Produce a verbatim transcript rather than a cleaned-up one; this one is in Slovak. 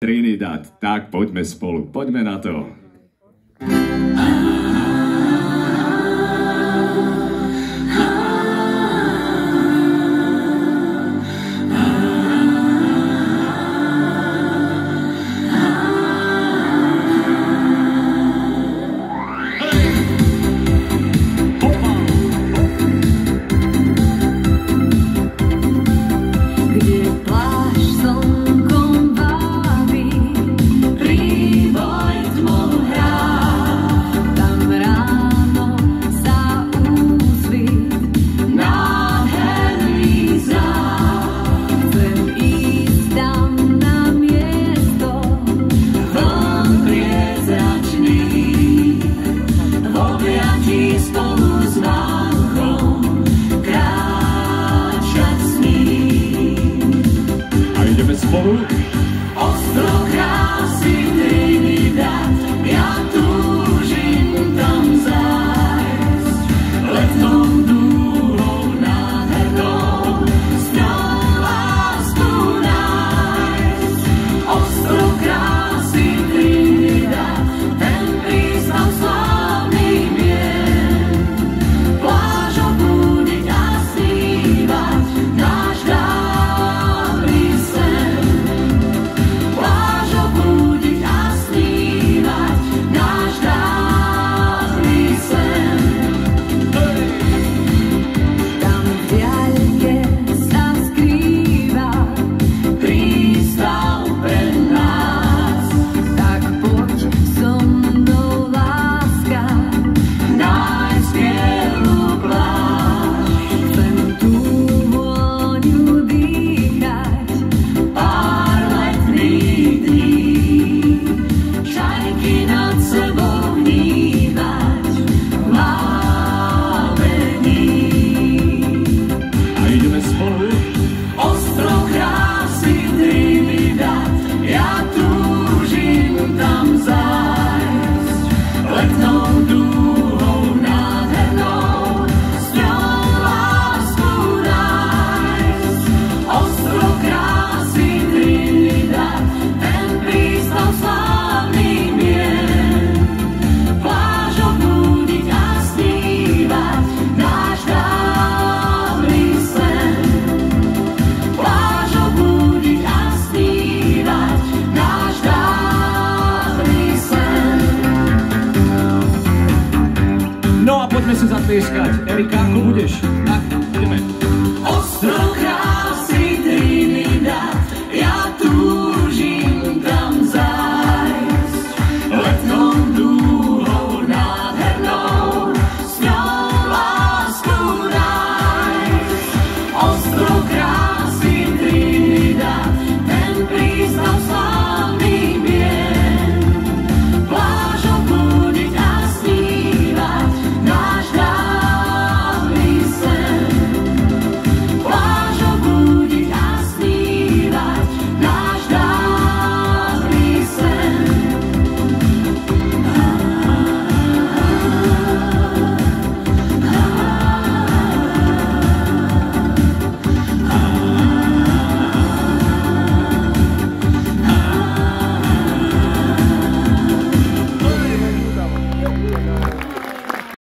Trinidad. Tak poďme spolu, poďme na to. Ostrov krásy Trinidad, ja túžim tam zájsť. Letnou dúhou nádhernou s ňou lásku nájsť. Ostrov krásy Trinidad, ten prístav slávny mien. Pláž obudiť a snívať náš dávny sen. No a poďme si zatlieskať. Erika, ako budeš? Tak.